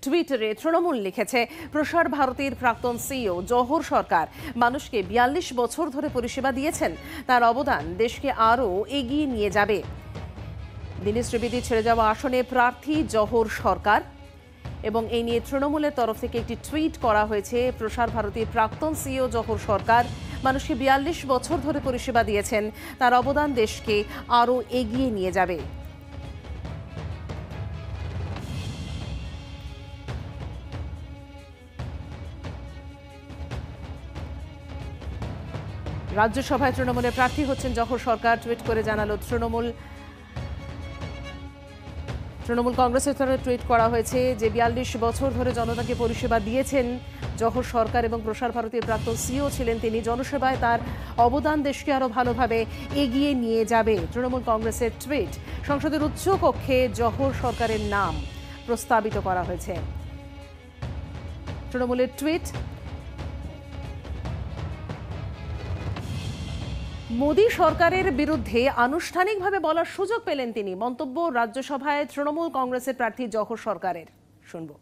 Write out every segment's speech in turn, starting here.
টুইটারে তৃণমূল লিখেছে, প্রসার ভারতীর প্রাক্তন সিইও জওহর সরকার মানুষকে ৪২ বছর ধরে পরিষেবা দিয়েছেন। তার অবদান দেশকে আরও এগিয়ে নিয়ে যাবে। দীনেশ ত্রিবেদী ছেড়ে যাওয়া আসনে প্রার্থী জওহর সরকার এবং এই নিয়ে তৃণমূলের তরফ থেকে একটি টুইট করা হয়েছে। প্রসার ভারতীর প্রাক্তন সিইও জওহর সরকার মানুষকে ৪২ বছর ধরে পরিষেবা দিয়েছেন। তার অবদান দেশকে আরও এগিয়ে নিয়ে যাবে। রাজ্যসভায় তৃণমূলের প্রার্থী হচ্ছেন জওহর সরকার। টুইট করে জানালো তৃণমূল কংগ্রেসের তরফে টুইট করা হয়েছে যে ৪২ বছর ধরে জনতাকে পরিষেবা দিয়েছেন জওহর সরকার এবং প্রসার ভারতীর প্রাক্তন সিইও ছিলেন তিনি। জনসেবায় তার অবদান দেশকে আরও ভালোভাবে এগিয়ে নিয়ে যাবে। তৃণমূল কংগ্রেসের টুইট। সংসদের উচ্চ কক্ষে জওহর সরকারের নাম প্রস্তাবিত করা হয়েছে। তৃণমূলের টুইট। মোদী সরকারের বিরুদ্ধে আনুষ্ঠানিকভাবে বলার সুযোগ পেলেন তিনি। মন্তব্য রাজ্যসভায় তৃণমূল কংগ্রেসের প্রার্থী জওহর সরকারের। শুনবো।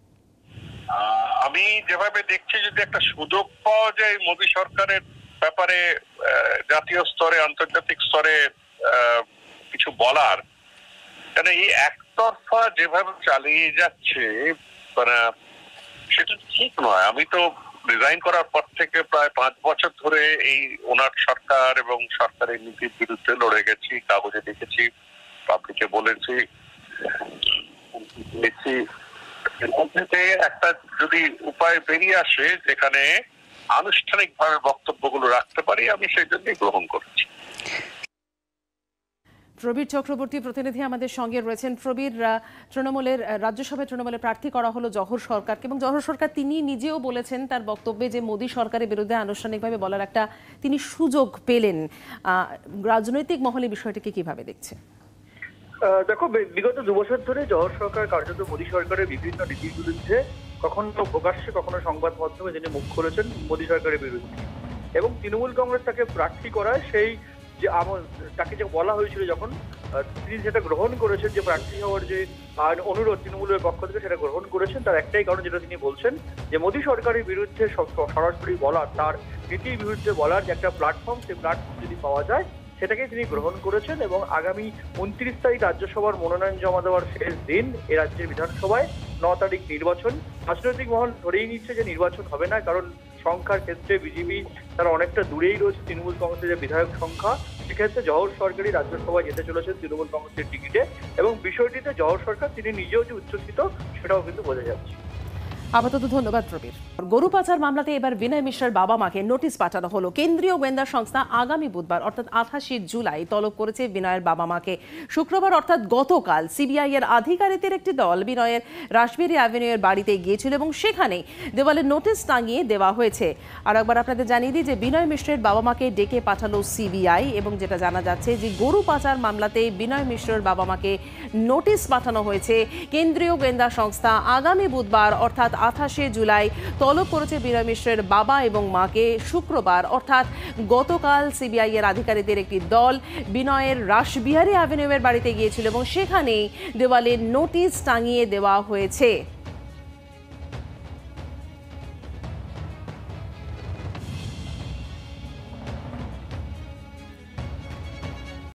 আমি যেভাবে দেখছি, যদি একটা সুযোগ পাওয়া যায় মোদী সরকারের ব্যাপারে জাতীয় স্তরে আন্তর্জাতিক স্তরে কিছু বলার, কেন এই একতরফা যেভাবে চালিয়ে যাচ্ছে সেটা ঠিক নয়। আমি তো রিজাইন করার পর থেকে প্রায় 5 বছর ধরে এই ওনার সরকার এবং সরকারের নীতির বিরুদ্ধে লড়ে গেছি, কাগজে লিখেছি, পাবলিকে বলেছি। একটা যদি উপায় বেরিয়ে আসে যেখানে আনুষ্ঠানিকভাবে বক্তব্যগুলো রাখতে পারি, আমি সেই জন্যই গ্রহণ করছি। প্রবীর চক্রবর্তী প্রতিনিধি আমাদের সঙ্গে রয়েছেন। প্রবীর, রাজ্যসভায় তৃণমূলের প্রার্থী করা হলো জওহর সরকারকে এবং জওহর সরকার তিনি নিজেও বলেছেন তার বক্তব্যে যে মোদী সরকারের বিরুদ্ধে আনুষ্ঠানিকভাবে বলার একটা তিনি সুযোগ পেলেন। রাজনৈতিক মহলে বিষয়টিকে কিভাবে দেখছে? দেখো, বিগত 2 বছর ধরে জওহর সরকার কার্যত মোদী সরকারের বিভিন্ন নীতির বিরুদ্ধে কখনো প্রকাশ্যে কখনো সংবাদ মাধ্যমে তিনি মুখ খুলেছেন মোদী সরকারের বিরুদ্ধে, এবং তৃণমূল কংগ্রেস তাকে প্রার্থী করায় সেই যে তাকে যে বলা হয়েছিল যখন তিনি সেটা গ্রহণ করেছেন, যে প্রার্থী হওয়ার যে অনুরোধ তৃণমূলের পক্ষ থেকে সেটা গ্রহণ করেছেন। তার একটাই কারণ, যেটা তিনি বলছেন যে মোদী সরকারের বিরুদ্ধে সরাসরি বলার, তার নীতির বিরুদ্ধে বলার যে একটা প্ল্যাটফর্ম, সেই প্ল্যাটফর্ম যদি পাওয়া যায় সেটাকে তিনি গ্রহণ করেছেন। এবং আগামী 29 তারিখ রাজ্যসভার মনোনয়ন জমা দেওয়ার শেষ দিন। এ রাজ্যের বিধানসভায় 9 তারিখ নির্বাচন। রাজনৈতিক মহল ধরেই নিচ্ছে যে নির্বাচন হবে না, কারণ সংখ্যার ক্ষেত্রে বিজেপি তারা অনেকটা দূরেই রয়েছে তৃণমূল কংগ্রেসের যে বিধায়ক সংখ্যা। সেক্ষেত্রে জওহর সরকারই রাজ্যসভায় যেতে চলেছেন তৃণমূল কংগ্রেসের টিকিটে, এবং বিষয়টিতে জওহর সরকার তিনি নিজেও যে উচ্ছ্বসিত সেটাও কিন্তু বোঝা যাচ্ছে। আপাতত ধন্যবাদ প্রবীর। গরু পাচার মামলাতে এবার বিনয় মিশ্রার বাবা মাকে নোটিশ পাঠানো হলো। কেন্দ্রীয় গোয়েন্দা সংস্থা আগামী বুধবার অর্থাৎ 28 জুলাই তলব করেছে বিনয়ের বাবা মাকে। শুক্রবার অর্থাৎ গতকাল সিবিআই এর আধিকারিকদের একটি দল বিনয়ের রাসবিহারী অ্যাভিনিউয়ের বাড়িতে গিয়েছিল এবং সেখানে দেওয়ালে নোটিশ টাঙিয়ে দেওয়া হয়েছে। আর একবার আপনাদের জানিয়ে দিই যে বিনয় মিশ্রের বাবা মাকে ডেকে পাঠালো সিবিআই, এবং যেটা জানা যাচ্ছে যে গরু পাচার মামলাতে বিনয় মিশ্রের বাবা মাকে নোটিশ পাঠানো হয়েছে। কেন্দ্রীয় গোয়েন্দা সংস্থা আগামী বুধবার অর্থাৎ 28 জুলাই তলব করেছে বিনয় মিশ্রের বাবা এবং মাকে। শুক্রবার অর্থাৎ গতকাল সিবিআই এর আধিকারিকদের একটি দল বিনয়ের রাসবিহারী অ্যাভিনিউয়ের বাড়িতে গিয়েছিল এবং সেখানেই দেওয়ালে নোটিশ টাঙিয়ে দেওয়া হয়েছে।